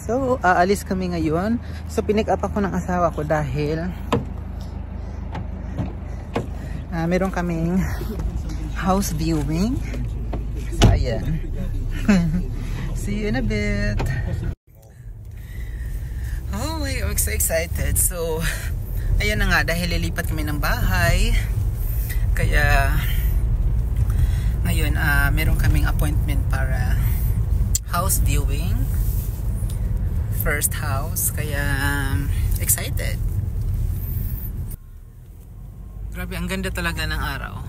So, aalis kami ngayon. So, pinick up ako ng asawa ko dahil meron kaming house viewing. So, ayan. See you in a bit. Oh, I'm so excited. So, ayan na nga, dahil lilipat kami ng bahay. Kaya, ngayon, meron kaming appointment para house viewing. First house, kaya excited. Grabe, ang ganda talaga ng araw.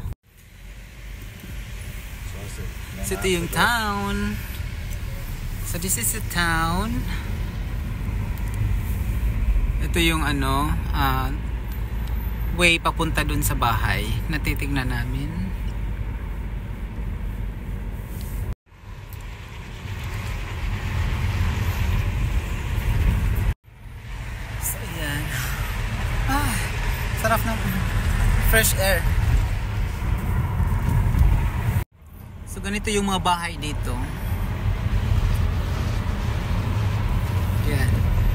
So ito yung town. So this is the town. Ito yung way papunta dun sa bahay na titignan namin. Sarap ng fresh air. So ganito yung mga bahay dito. Yan.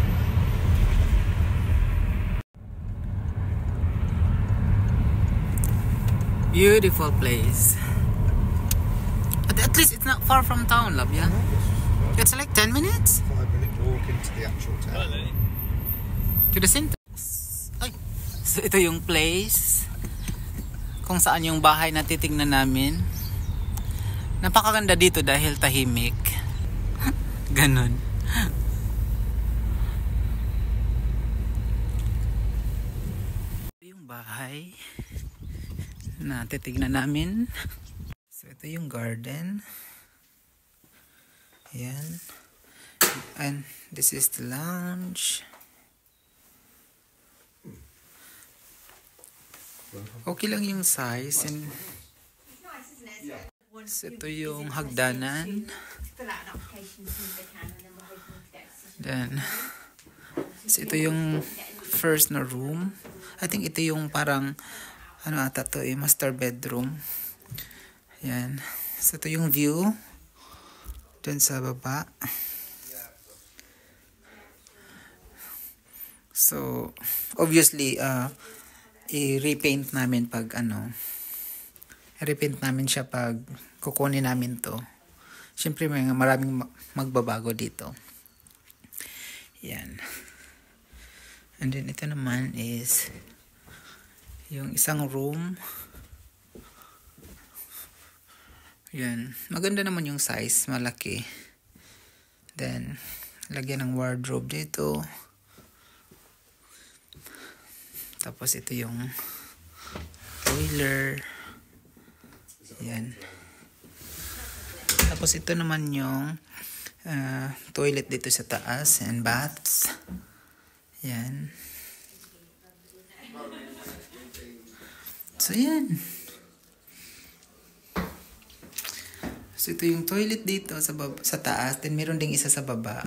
Beautiful place. At least it's not far from town, love, yeah? It's like 10 minutes? 5-minute walk into the actual town. To the center. So ito yung place kung saan yung bahay na titignan namin. Napakaganda dito dahil tahimik. Ganon. Ito yung bahay na titignan namin. So ito yung garden. Ayan. And this is the lounge. Okay lang yung size. And so ito yung hagdanan. Then so ito yung first na room. I think ito yung parang ata to master bedroom. Yan. So ito yung view dun sa baba. So obviously i-repaint namin pag i-repaint namin siya pag kukunin namin to. Siyempre may maraming magbabago dito. Yan. And then ito naman is yung isang room. Yan. Maganda naman yung size. Malaki. Then lagyan ng wardrobe dito. Tapos ito yung boiler. Yan. Tapos ito naman yung toilet dito sa taas and baths. Yan. So yan. So ito yung toilet dito sa taas. Then meron ding isa sa baba.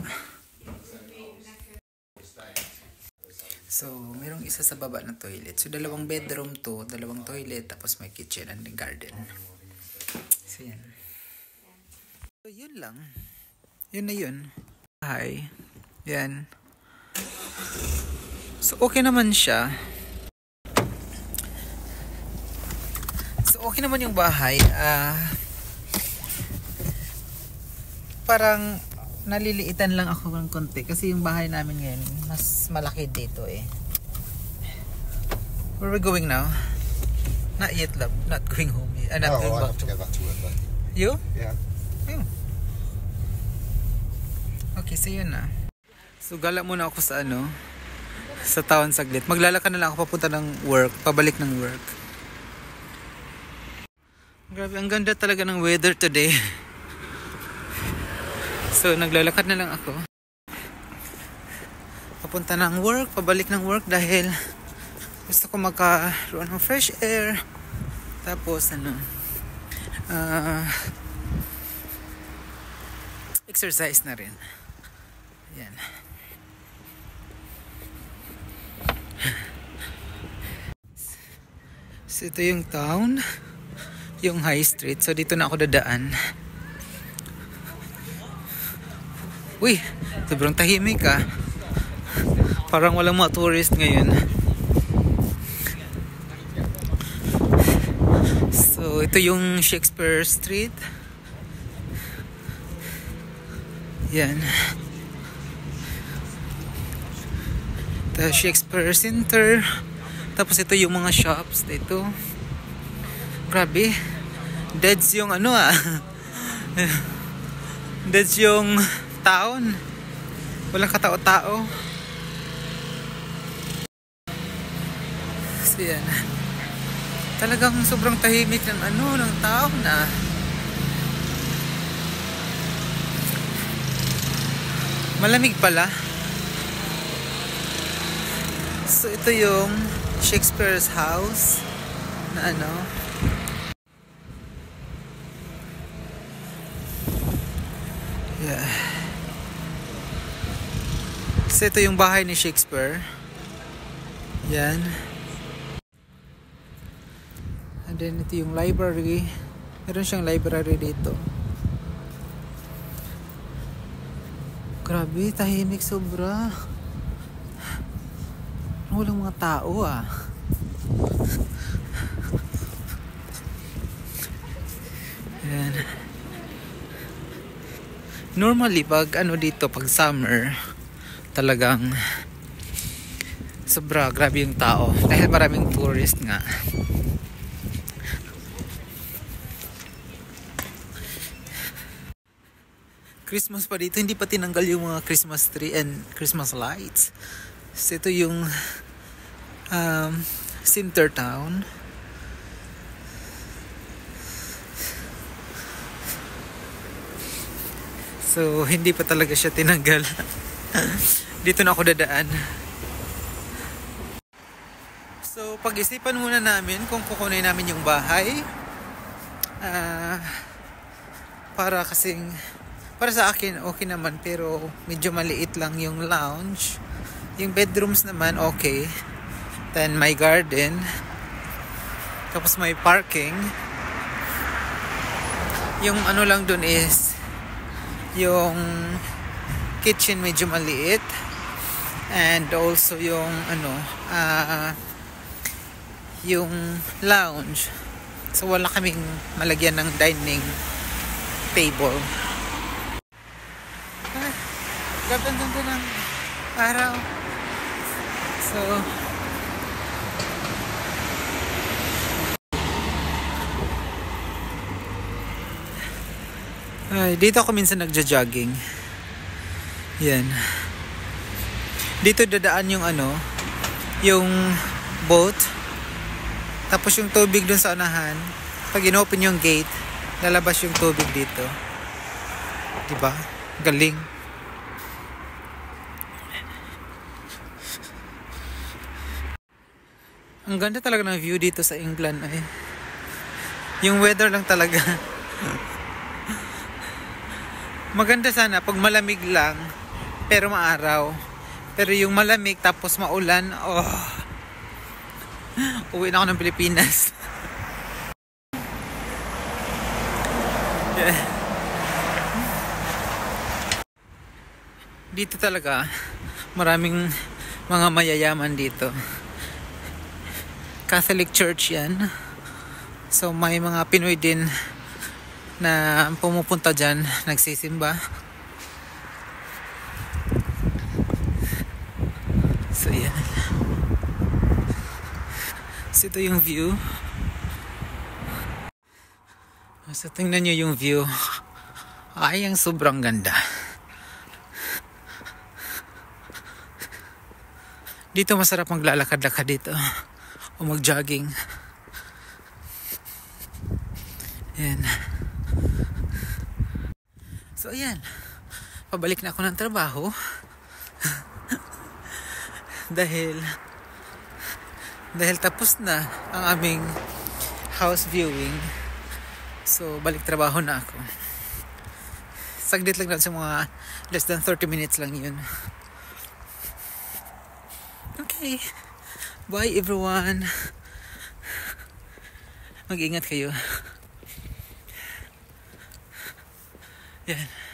So, merong isa sa baba na toilet. So, dalawang bedroom to, dalawang toilet, tapos may kitchen and garden. So, yan. So, yun lang. Yun na yun. Hi. Yan. So, okay naman siya. So, okay naman yung bahay. Parang naliliitan lang ako ng konti kasi yung bahay namin ngayon mas malaki dito eh. Where are we going now? Not yet, love. Not going home yet. Not going I back have to go back to work then. You? Yeah. Okay, so yun na. So gala muna ako sa sa town saglit. Maglalakad na lang ako papunta ng work, pabalik ng work. Grabe, ang ganda talaga ng weather today. So, naglalakad na lang ako. Papunta ng work, pabalik ng work dahil gusto ko magkaroon ng fresh air. Tapos, exercise na rin. Yan. So, ito yung town. Yung high street. So, dito na ako dadaan. Uy, sobrang tahimik ah. Parang walang mga tourist ngayon. So, ito yung Shakespeare Street. Yan. The Shakespeare Center. Tapos ito yung mga shops dito. Grabe. Deads yung ano ah. Deads yung town. Walang katao-tao. So yan. Talagang sobrang tahimik ng ano, ng town ah. Malamig pala. So ito yung Shakespeare's house na ano. Yeah. So ito yung bahay ni Shakespeare. Yan. And then ito yung library. Meron siyang library dito. Grabe, tahimik sobra. Walang mga tao ah. Ayan. Normally pag ano dito, pag summer, talagang sobra, grabe yung tao. Dahil maraming tourist nga. Christmas pa dito, hindi pa tinanggal yung mga Christmas tree and Christmas lights. So ito yung center town. So hindi pa talaga siya tinanggal. Dito na ako dadaan. So pag-isipan muna namin kung kukunin namin yung bahay. Para sa akin okay naman, pero medyo maliit lang yung lounge. Yung bedrooms naman okay. Then may garden. Tapos may parking. Yung ano lang dun is yung kitchen medyo maliit. And also yung ano yung lounge. So wala kaming malagyan ng dining table. Grabe ang ganda ng araw. So dito ako minsan nagja-jogging. Yan. Dito dadaan yung ano, yung boat. Tapos yung tubig dun sa unahan, pag inopen yung gate, lalabas yung tubig dito. Diba? Galing. Ang ganda talaga ng view dito sa England eh. Yung weather lang talaga. Maganda sana pag malamig lang pero maaraw. Pero yung malamig tapos maulan, uwi na ako ng Pilipinas. Yeah. Dito talaga maraming mga mayayaman dito. Catholic Church yan. So may mga Pinoy din na pumupunta dyan, nagsisimba. So yan. So ito yung view. So tingnan nyo yung view. Ay, ang sobrang ganda. Dito masarap maglalakad-lakad dito o mag-jogging. Yan. So ayan, pabalik na ako ng trabaho. dahil tapos na ang aming house viewing. So balik trabaho na ako. Saglit lang sa mga less than 30 minutes lang yun. Okay, bye everyone. Mag-ingat kayo. Yan.